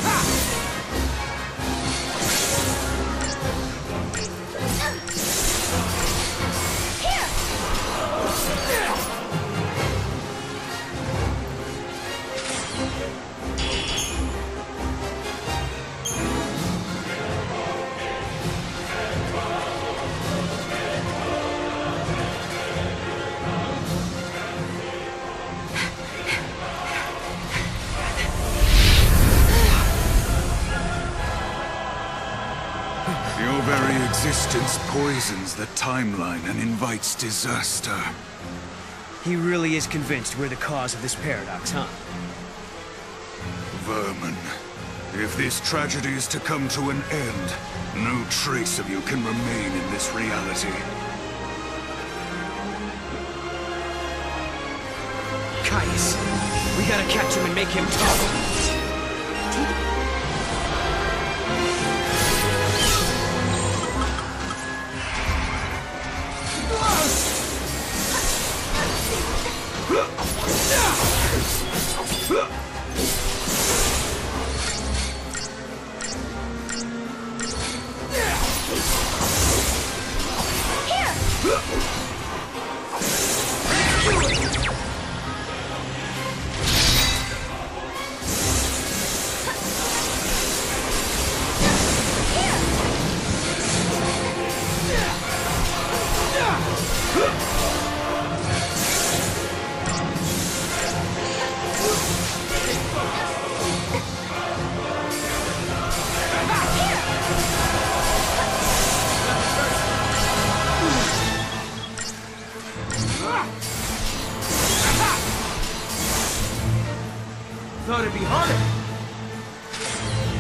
Your very existence poisons the timeline and invites disaster. He really is convinced we're the cause of this paradox, huh? Vermin, if this tragedy is to come to an end, no trace of you can remain in this reality. Caius, we gotta catch him and make him talk. Thought it'd be harder.